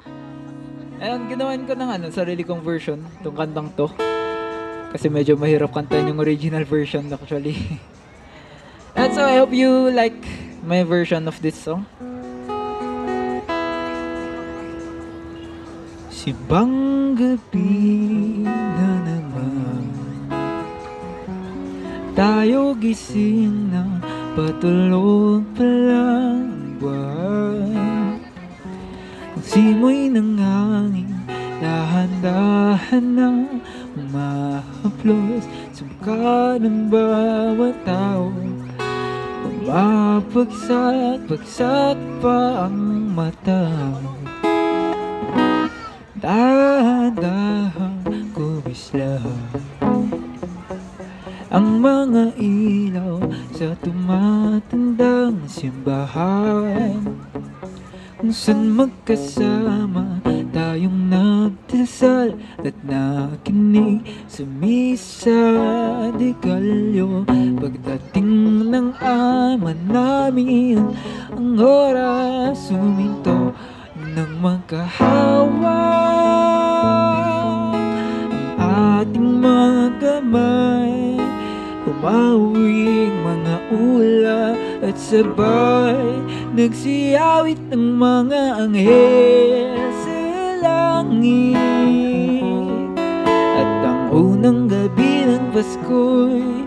Ayan, ginawan ko ng sarili kong version, tong kantang 'to. Kasi medyo mahirap kantahin yung original version actually. And so I hope you like my version of this song. Simbang gabi na naman, tayo gising na patulog pa lang buwan. Ang simoy ng hangin, dahan-dahan na umahaplos sa mukha ng bawat tao. Mapagsak-bagsak pa ang mata. Dahan-dahan kumislap ang mga ilaw sa tumatandang simbahan, kung saan magkasama tayong nagdasal at nakinig sa misa de Gallo. Pagdating ng ama namin, ang oras suminto ng magkahawak ang ating mga kamay. Umawing mga ulap at sabay nagsiyawit ng mga anghel sa langit. At ang unang gabi ng Pasko'y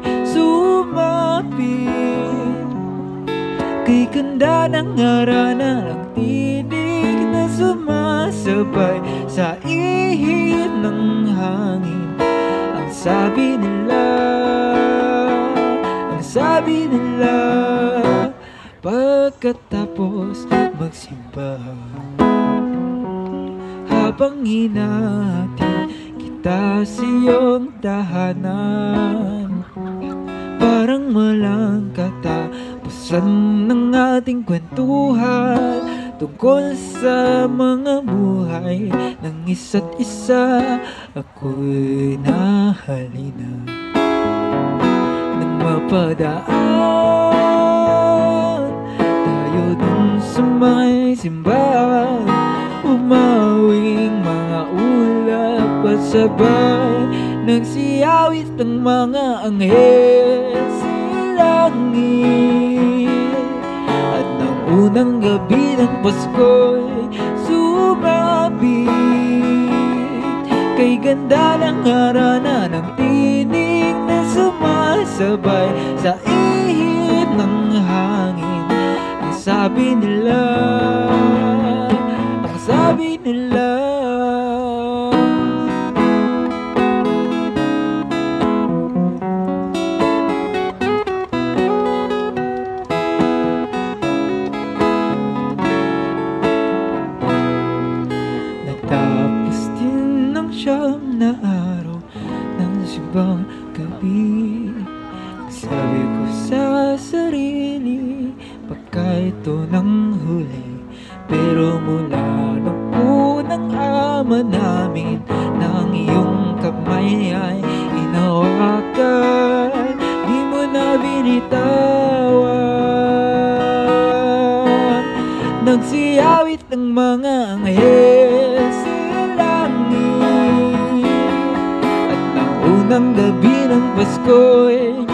sumapit, kay ganda ng harana ng tinig na sumasabay sa ihip ng hangin. Ang sabi nila, pagkatapos magsimba, habang hinati kita sa iyong tahanan, parang walang katapusan ng ating kwentuhan tungkol sa mga buhay ng isa't isa. Ako'y nahalina nang mapadaan tayo dun sa may simbahan. Umawing mga ulap at sabay nagsiyawit ang mga anghel sa langit. At ng unang gabi ng Pasko'y sumabit, kay ganda ng harana ng tinig na sumasabay sa ihip ng hangin. Ang sabi nila, natapos din ng 9 na araw ng simbang gabi. Sabi ko sa sarili, baka ito nang huli. Pero mula nung unang ama namin, na ang iyong kamay ay inawakan, di mo na binitawan. Nagsiyawit ang mga anghel sa langit. At ng unang gabi ng Pasko'y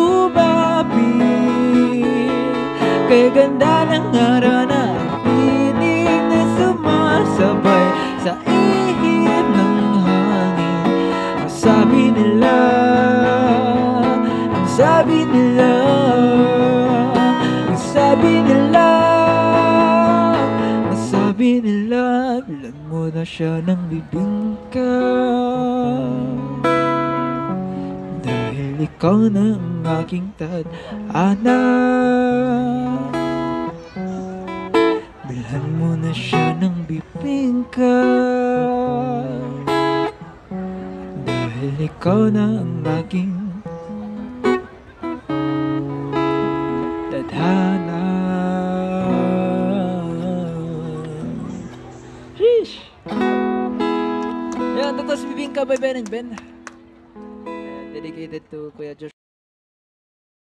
sumapit, kay ganda ng harana ang tinig na sumasabay sa ihip ng hangin. Ang sabi nila, bilan mo na siya ng bibingka, dahil ikaw na ang aking tadhana. Bilhan mo na siya ng bibingka, dahil ikaw na ang aking tadhana. Sheesh! Ayan, ito si Bibingka by Ben and Ben. Dedicated to Kuya Josh.